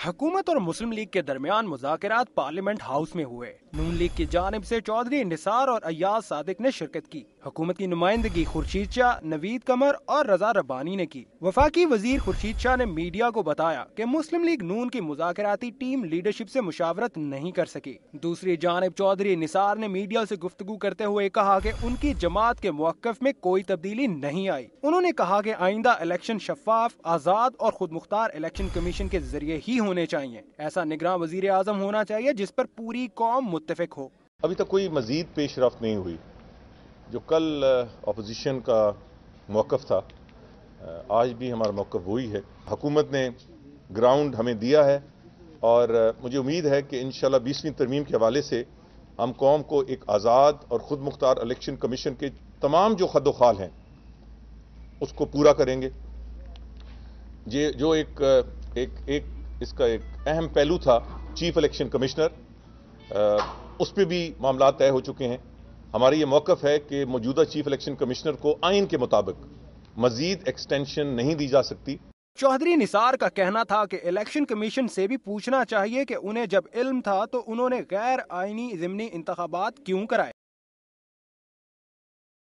हुकूमत और मुस्लिम लीग के दरमियान मुज़ाकरात पार्लियामेंट हाउस में हुए। नून लीग की जानिब से चौधरी निसार और अय्याज सादिक ने शिरकत की। हुकूमत की नुमाइंदगी खुर्शीद शाह, नवीद कमर और रजा रब्बानी ने की। वफाकी वजीर खुर्शीद शाह ने मीडिया को बताया कि मुस्लिम लीग नून की मुज़ाकराती टीम लीडरशिप से मुशावरत नहीं कर सकी। दूसरी जानिब चौधरी निसार ने मीडिया से गुफ्तगू करते हुए कहा कि उनकी जमात के मौक़िफ़ में कोई तब्दीली नहीं आई। उन्होंने कहा कि आइंदा इलेक्शन शफाफ, आज़ाद और खुद मुख्तार इलेक्शन कमीशन के जरिए ही होने चाहिए। ऐसा निगरान वजीर आज़म होना चाहिए जिस पर पूरी कौम मुत्तफिक हो। अभी तक कोई मजीद पेशरफ्त नहीं हुई। जो कल अपोजिशन का मौक़िफ़ था, आज भी हमारा मौक़िफ़ वही है। हुकूमत ने ग्राउंड हमें दिया है और मुझे उम्मीद है कि इंशाल्लाह 20वीं तरमीम के हवाले से हम कौम को एक आज़ाद और ख़ुद मुख्तार इलेक्शन कमीशन के तमाम जो खदोखाल हैं उसको पूरा करेंगे। ये जो एक इसका एक अहम पहलू था चीफ इलेक्शन कमिश्नर, उस पर भी मामला तय हो चुके हैं। हमारी ये मौक़िफ़ है कि मौजूदा चीफ इलेक्शन कमिश्नर को आइन के मुताबिक मजीद एक्सटेंशन नहीं दी जा सकती। चौधरी निसार का कहना था कि इलेक्शन कमीशन से भी पूछना चाहिए कि उन्हें जब इल्म था तो उन्होंने गैर आईनी ज़िमनी इंतखाबात क्यों कराए।